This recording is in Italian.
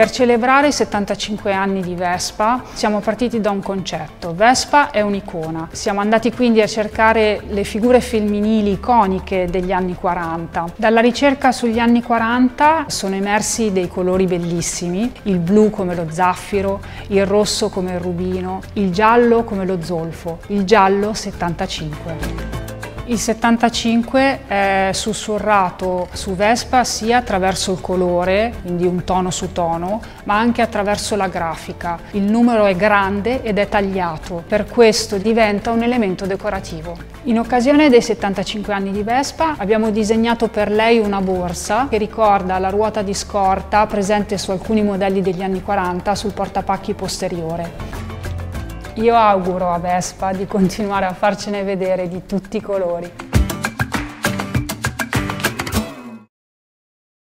Per celebrare i 75 anni di Vespa siamo partiti da un concetto: Vespa è un'icona. Siamo andati quindi a cercare le figure femminili iconiche degli anni 40. Dalla ricerca sugli anni 40 sono emersi dei colori bellissimi: il blu come lo zaffiro, il rosso come il rubino, il giallo come lo zolfo, il giallo 75. Il 75 è sussurrato su Vespa sia attraverso il colore, quindi un tono su tono, ma anche attraverso la grafica. Il numero è grande ed è tagliato, per questo diventa un elemento decorativo. In occasione dei 75 anni di Vespa abbiamo disegnato per lei una borsa che ricorda la ruota di scorta presente su alcuni modelli degli anni 40 sul portapacchi posteriore. Io auguro a Vespa di continuare a farcene vedere di tutti i colori.